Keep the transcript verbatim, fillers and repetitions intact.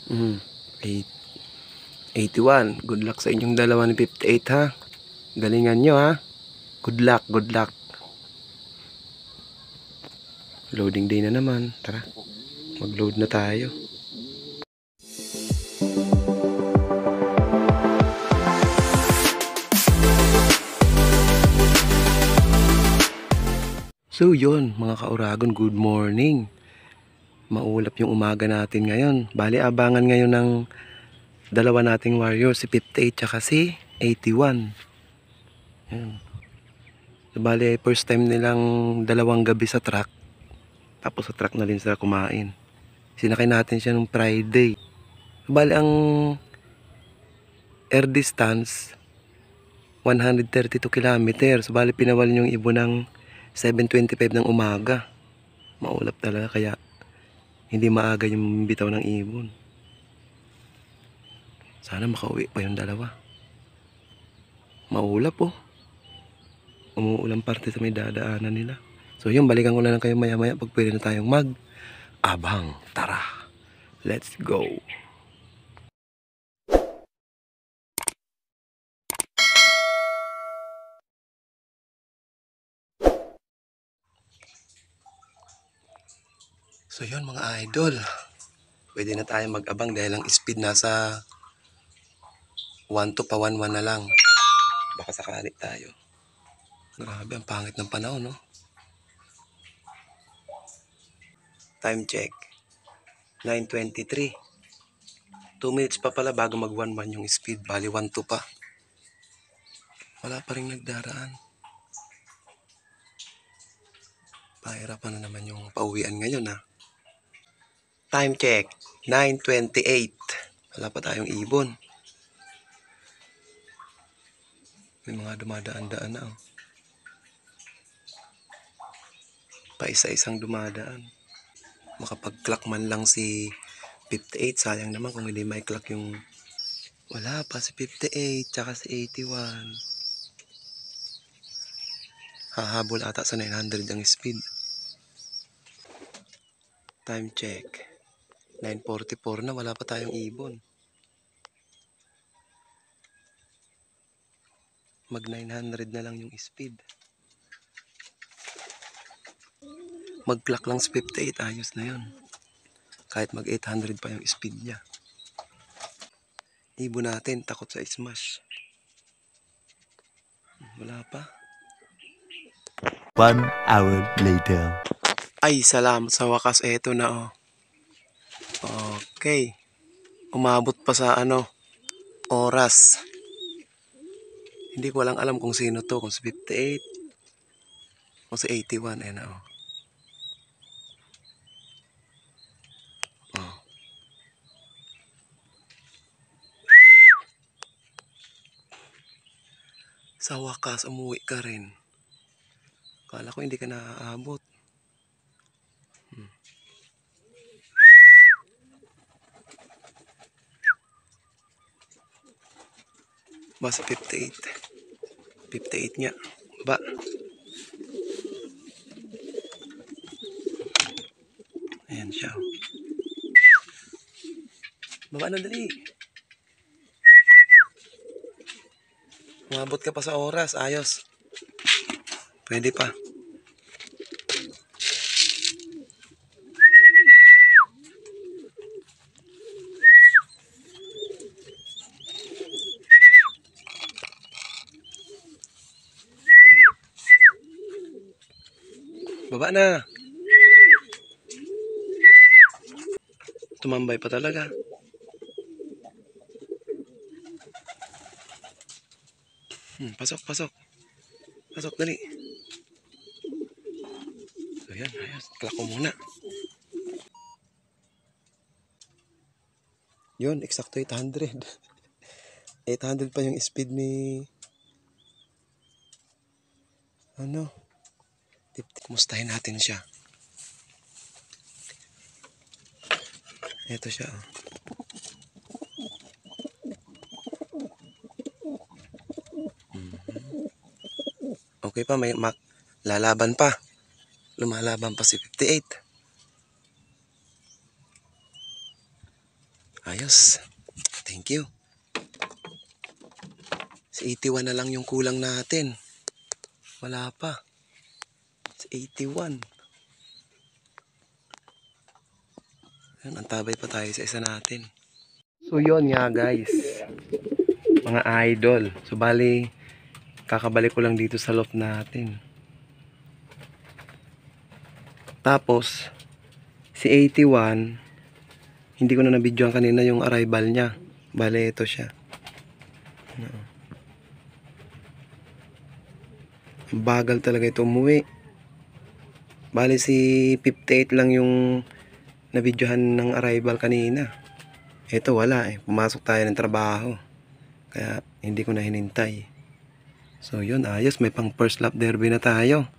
Mm, eight, eighty-one. Good luck sa inyong dalawa ni fifty-eight ha. Galingan nyo ha. Good luck, good luck. Loading day na naman. Tara, mag-load na tayo. So yun mga kauragon, good morning. Maulap yung umaga natin ngayon. Bali abangan ngayon ng dalawa nating warrior, si fifty-eight tsaka si eighty-one. Yan. So, bali first time nilang dalawang gabi sa truck. Tapos sa truck na rin sila kumain. Sinakay natin siya nung Friday. So, bali ang air distance one hundred thirty-two kilometers. So, bali pinawalin yung ibon ng seven twenty-five ng umaga. Maulap talaga kaya hindi maaga yung bitaw ng ibon. Sana makauwi pa yung dalawa. Maulap po. Oh. Umuulang parte sa may dadaanan nila. So yun, balikan ko na lang kayo maya maya pag pwede na tayong mag abang. Tara, let's go. So yun mga idol, pwede na tayo mag-abang dahil ang speed nasa one to pa one one na lang. Baka sakali tayo. Grabe, ang pangit ng panahon, no? Time check, nine twenty-three. two minutes pa pala bago mag one one yung speed. Bali one two pa. Wala pa rin nagdaraan. Pahirapan na naman yung pauwian ngayon, ha? Time check, nine twenty-eight. Wala pa tayong ibon. May mga dumadaan-daan na, oh. Pa isa-isang dumadaan. Makapag-clock man lang si fifty-eight. Sayang naman kung hindi may clock yung... Wala pa si fifty-eight tsaka si eighty-one. Hahabol ata sa nine hundred ang speed. Time check, nine forty-four na, wala pa tayong ibon. Mag nine hundred na lang yung speed. Mag clock lang si fifty-eight, ayos na yun. Kahit mag eight hundred pa yung speed niya. Ibon natin takot sa smash. Wala pa. One hour later. Ay, salamat sa wakas, eto na, oh. Okay, umabot pa sa ano oras. Hindi ko lang alam kung sino to, kung si fifty-eight, kung si eighty-one. Ayan na, oh. Oh. Sa wakas, umuwi ka rin. Kala ko hindi ka naaabot. Hmm. Ba si fifty-eight. fifty-eight niya. Ba. Ayan siya. Baba na dali. Umabot ka pa sa oras. Ayos. Pwede pa. Baba na. Tumambay pa talaga. Hmm, pasok, pasok. Pasok, dali. So yan, ayos. Clock ko muna. Yun, eksakto eight hundred. eight hundred pa yung speed ni... Ano? Kumustahin natin siya. Ito siya, oh. Okay pa, may mak lalaban pa. Lumalaban pa si fifty-eight. Ayos. Thank you. Si eighty-one na lang yung kulang natin. Wala pa. Si eighty-one. Yan, antabay pa tayo sa isa natin. So yun nga guys. Mga idol. So bali, kakabalik ko lang dito sa loft natin. Tapos, si eighty-one, hindi ko na nabidyoan kanina yung arrival niya. Bale, ito siya. Ang bagal talaga ito umuwi. Bale, si fifty-eight lang yung nabidyohan ng arrival kanina. Ito wala eh. Pumasok tayo ng trabaho. Kaya hindi ko na hinintay. So yun, ayos. May pang first lap derby na tayo.